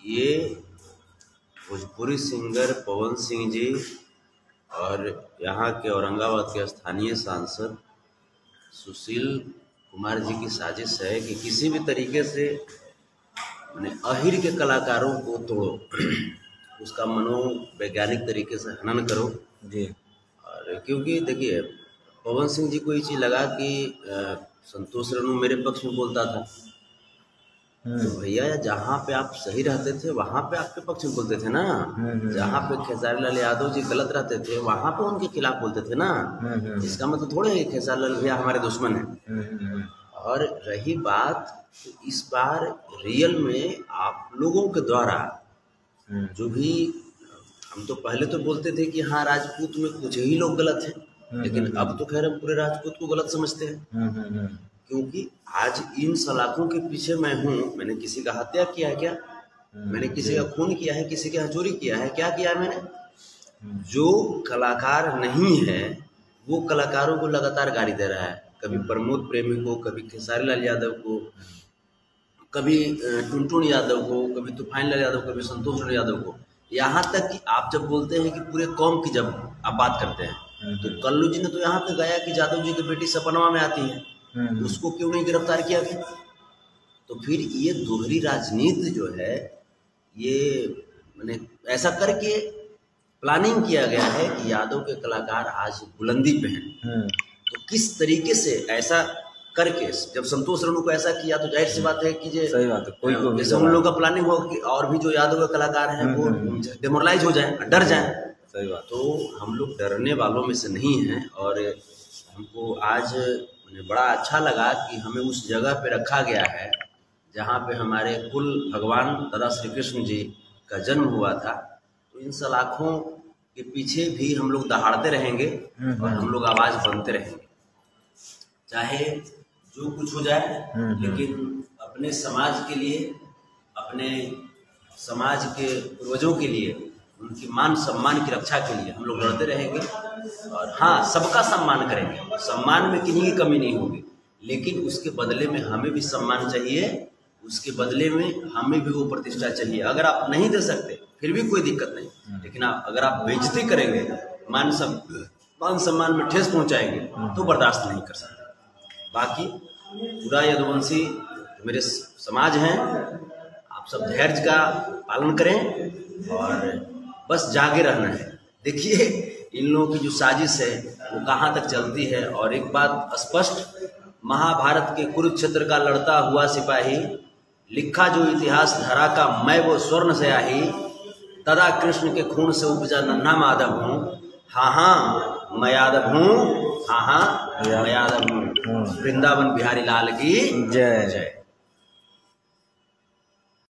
ये भोजपुरी सिंगर पवन सिंह जी और यहाँ के औरंगाबाद के स्थानीय सांसद सुशील कुमार जी की साजिश है कि किसी भी तरीके से अहिर के कलाकारों को तोड़ो, उसका मनोवैज्ञानिक तरीके से हनन करो जी। और क्योंकि देखिए पवन सिंह जी को ये चीज़ लगा कि संतोष रेणु मेरे पक्ष में बोलता था, तो भैया जहाँ पे आप सही रहते थे वहाँ पे आपके पक्ष में बोलते थे ना, जहाँ पे खेसारी लाल यादव जी गलत रहते थे वहाँ पे उनके खिलाफ बोलते थे ना। इसका मतलब थोड़े ही खेसारी लाल भैया हमारे दुश्मन हैं। और रही बात तो इस बार रियल में आप लोगों के द्वारा जो भी, हम तो पहले तो बोलते थे कि हाँ राजपूत में कुछ ही लोग गलत हैं, लेकिन अब तो खैर हम पूरे राजपूत को गलत समझते हैं, क्योंकि आज इन सलाखों के पीछे मैं हूँ। मैंने किसी का हत्या किया है क्या? मैंने किसी का खून किया है? किसी का चोरी किया है? क्या किया है मैंने? जो कलाकार नहीं है वो कलाकारों को लगातार गाली दे रहा है, कभी प्रमोद प्रेमी को, कभी खेसारी लाल यादव को, कभी टुनटुन यादव को, कभी तूफान लाल यादव, कभी संतोष लाल यादव को। यहाँ तक कि आप जब बोलते हैं कि पूरे कौम की जब आप बात करते हैं तो कल्लू जी ने तो यहाँ पे गाया कि यादव जी की बेटी सपनवा में आती है, उसको क्यों नहीं गिरफ्तार किया गया? तो फिर ये दोहरी राजनीति जो है ये मैंने ऐसा करके प्लानिंग किया गया है कि यादव के कलाकार आज बुलंदी पे हैं। तो किस तरीके से ऐसा करके जब संतोष रेणु को ऐसा किया तो जाहिर सी बात है कि सही बात है, कोई जैसे उन लोगों का प्लानिंग हो कि और भी जो यादव के कलाकार हैं वो डिमोरलाइज हो जाएं, डर जाएं। सही बात। तो हम लोग डरने वालों में से नहीं हैं और हमको आज बड़ा अच्छा लगा कि हमें उस जगह पे रखा गया है जहाँ पे हमारे कुल भगवान दादा श्री कृष्ण जी का जन्म हुआ था। तो इन सलाखों के पीछे भी हम लोग दहाड़ते रहेंगे और हम लोग आवाज़ बनते रहेंगे, चाहे जो कुछ हो जाए, लेकिन अपने समाज के लिए, अपने समाज के पूर्वजों के लिए, उनकी मान सम्मान की रक्षा के लिए हम लोग लड़ते रहेंगे। और हाँ, सबका सम्मान करेंगे, सम्मान में किन्हीं की कमी नहीं होगी, लेकिन उसके बदले में हमें भी सम्मान चाहिए, उसके बदले में हमें भी वो प्रतिष्ठा चाहिए। अगर आप नहीं दे सकते फिर भी कोई दिक्कत नहीं, लेकिन अगर आप बेइज्जती करेंगे, मान सम्मान में ठेस पहुंचाएंगे तो बर्दाश्त नहीं कर सकते। बाकी पूरा यदुवंशी मेरे समाज हैं, आप सब धैर्य का पालन करें और बस जागे रहना है। देखिए इन लोगों की जो साजिश है वो कहाँ तक चलती है। और एक बात स्पष्ट, महाभारत के कुरुक्षेत्र का लड़ता हुआ सिपाही, लिखा जो इतिहास धरा का मैं वो स्वर्ण स्याही, तदा कृष्ण के खून से उपजा नन्हा माधव हूँ, हाँ हाँ मैं यादव हूँ, हाँ हाँ मैं यादव हूँ। वृंदावन बिहारी लाल की जय जय।